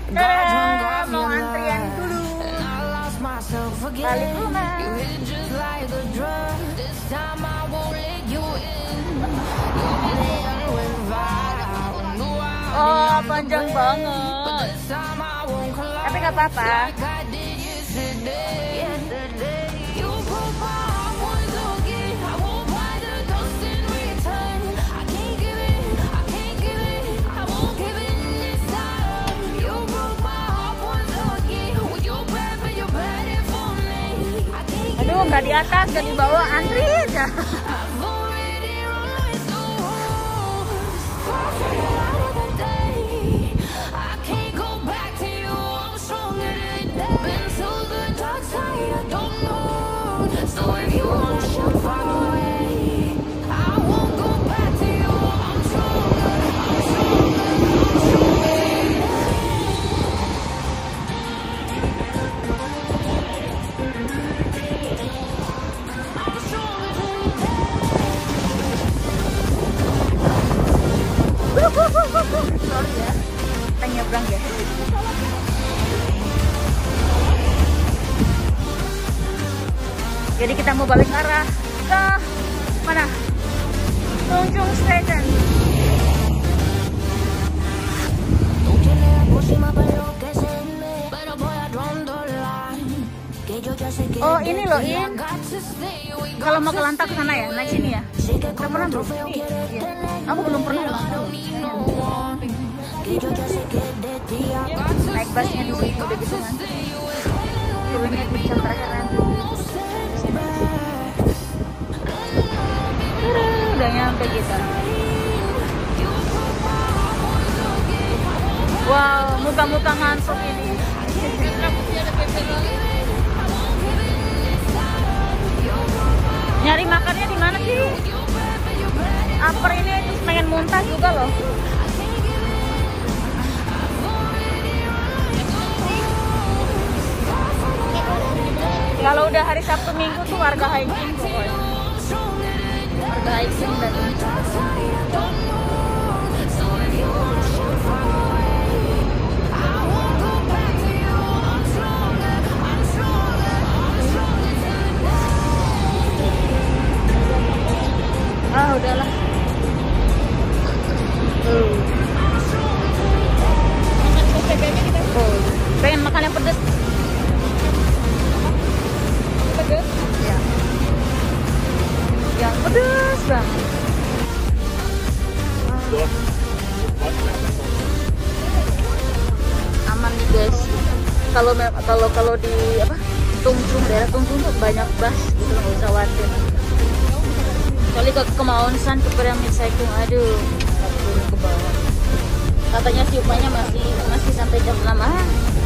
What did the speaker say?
Mau antrian dulu. Balik rumah. Oh, panjang banget. Tapi nggak apa-apa. Aduh, nggak di atas, nggak di bawah, antri aja. Sorry ya, kita nyebrang ya. Jadi kita mau balik arah ke mana? Tunjung Station. Oh ini loh In, kalau mau ke Lantak ke sana ya, naik sini ya. Udah pernah belum? Iya. Aku belum pernah. Naik busnya di sini udah gitu kan. Turunnya di jam terakhir nanti. Udah nyampe kita. Wow, muka-muka ngantuk ini. Nyari makannya di mana sih? Upper ini pengen muntah juga loh. Kalau udah hari Sabtu Minggu tuh warga hiking pokoknya. Warga hiking dan udahlah. Pengen makan yang pedes. Pedes? Ya. Yang pedes banget. Aman nih guys. Kalau di apa? Tunjung, daerah Tunjung tuh banyak bus gitu, nggak usah khawatir. Kali ke Kemaunsan ke Pyramid Cycling, aduh, turun ke bawah. Katanya si upahnya masih sampai jam 6.